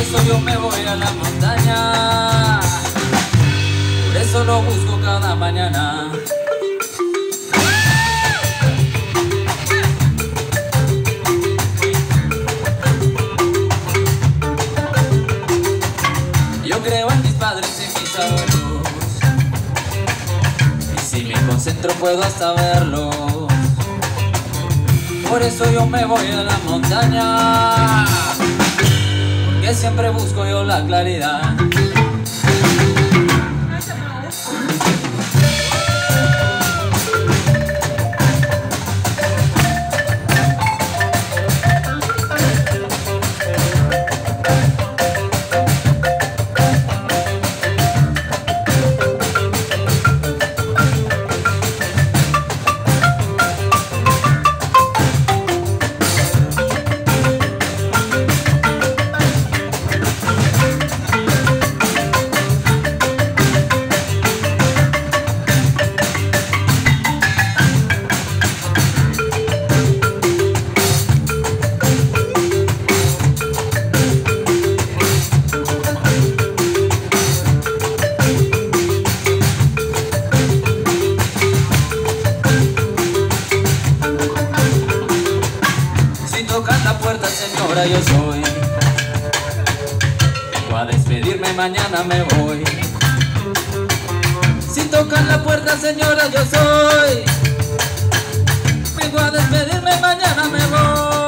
eso yo me voy a la montaña, por eso lo busco cada mañana. Yo creo en mis padres y mis abuelos, y si me concentro puedo hasta verlos. Por eso yo me voy a la montaña, porque siempre busco yo la claridad. Tocan la puerta, señora, yo soy. Vengo a despedirme, mañana me voy. Si tocan la puerta, señora, yo soy. Vengo a despedirme, mañana me voy.